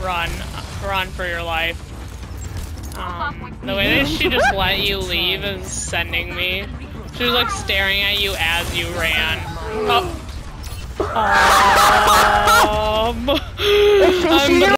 run for your life. The way that she just let you leave is sending me. She was like staring at you as you ran. Oh.